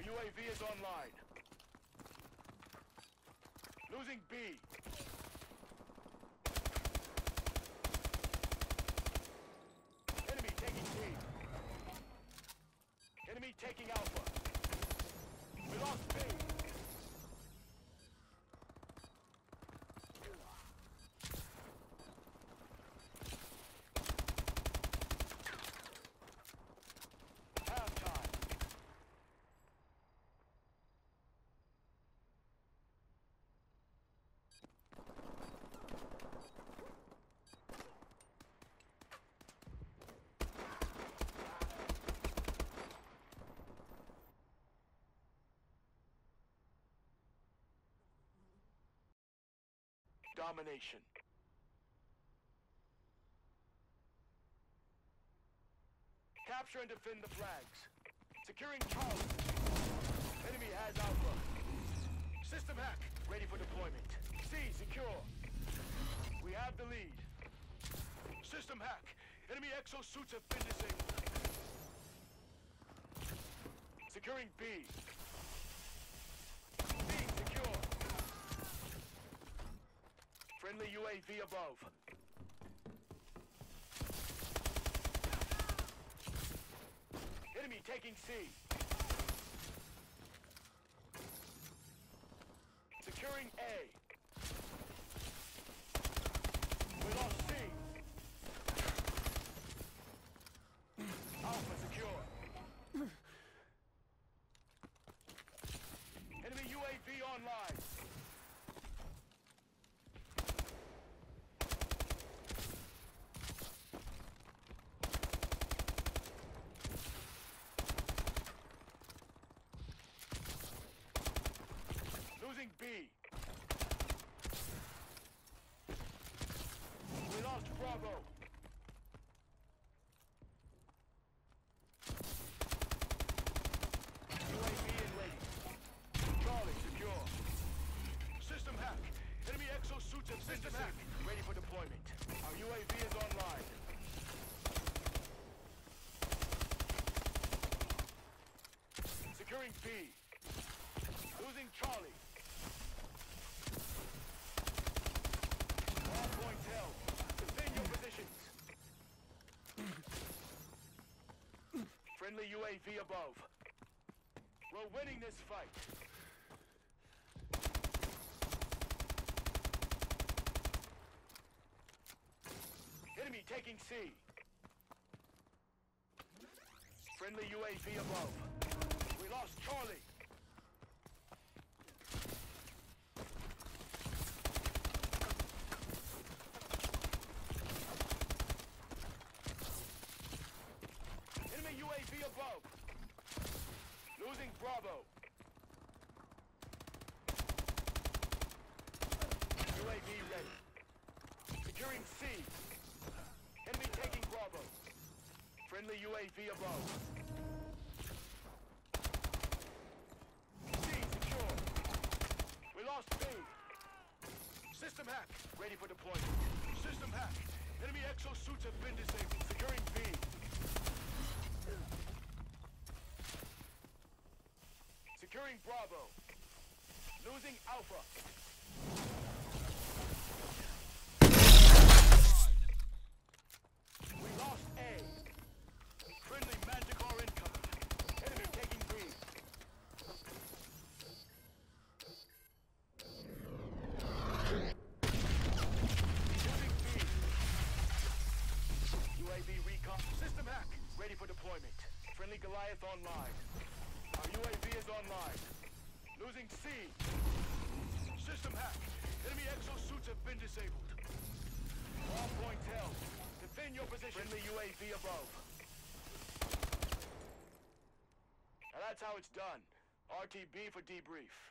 UAV is online. Losing B. Enemy taking C. Enemy taking Alpha. We lost B. Halftime. Domination. Capture and defend the flags. Securing Charlie. Enemy has Alpha. System hack. Ready for deployment. C secure. We have the lead. System hack. Enemy exosuits have been disabled. Securing B. B secure. Friendly UAV above. Enemy taking C. Securing A. We lost C. Alpha secure. Enemy UAV online. Losing B. We lost Bravo. UAV is ready. Charlie secure. System hack. Enemy exosuits have been disabled. Ready for deployment. Our UAV is online. Securing B. Losing Charlie. All points held. Defend your positions. Friendly UAV above. We're winning this fight. Enemy taking C. Friendly UAV above. We lost Charlie. Enemy UAV above. Losing Bravo. UAV ready. Securing C. Enemy taking Bravo. Friendly UAV above. C secure. We lost B. System hack. Ready for deployment. System hack. Enemy exosuits have been disabled. Securing B. Securing Bravo. Losing Alpha. We lost A. Friendly Manticore incoming. Enemy taking B. Losing B. UAV recon. System hack. Ready for deployment. Friendly Goliath online. Our UAV is online. Losing C. System hack. Enemy exosuits have been disabled. All points held. Defend your position. Friendly UAV above. Now that's how it's done. RTB for debrief.